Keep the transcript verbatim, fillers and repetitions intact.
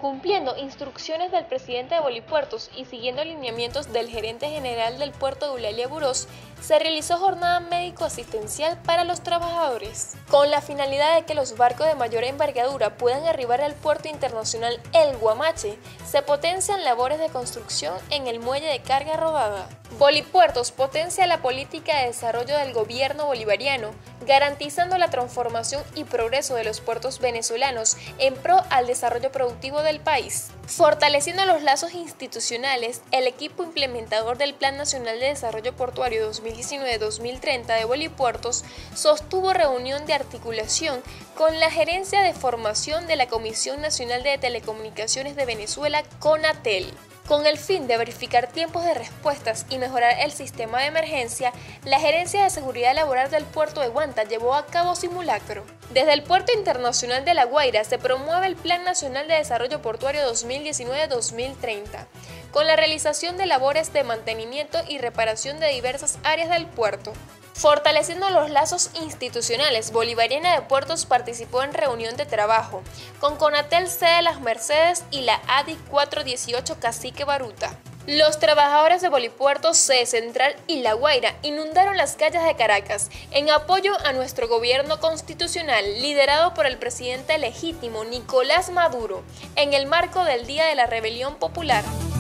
Cumpliendo instrucciones del presidente de Bolipuertos y siguiendo lineamientos del gerente general del puerto de Eulalia Burós, se realizó jornada médico-asistencial para los trabajadores, con la finalidad de que los barcos de mayor envergadura puedan arribar al puerto internacional El Guamache. Se potencian labores de construcción en el muelle de carga rodada. Bolipuertos potencia la política de desarrollo del gobierno bolivariano, garantizando la transformación y progreso de los puertos venezolanos en pro al desarrollo productivo del país. Fortaleciendo los lazos institucionales, el equipo implementador del Plan Nacional de Desarrollo Portuario dos mil diecinueve a dos mil treinta de Bolipuertos sostuvo reunión de articulación con la Gerencia de Formación de la Comisión Nacional de Telecomunicaciones de Venezuela, CONATEL. Con el fin de verificar tiempos de respuestas y mejorar el sistema de emergencia, la Gerencia de Seguridad Laboral del Puerto de Guanta llevó a cabo simulacro. Desde el Puerto Internacional de La Guaira se promueve el Plan Nacional de Desarrollo Portuario dos mil diecinueve a dos mil treinta, con la realización de labores de mantenimiento y reparación de diversas áreas del puerto. Fortaleciendo los lazos institucionales, Bolivariana de Puertos participó en reunión de trabajo con Conatel sede Las Mercedes y la A D I cuatrocientos dieciocho Cacique Baruta. Los trabajadores de Bolipuertos, Sede Central y La Guaira inundaron las calles de Caracas en apoyo a nuestro gobierno constitucional liderado por el presidente legítimo Nicolás Maduro en el marco del Día de la Rebelión Popular.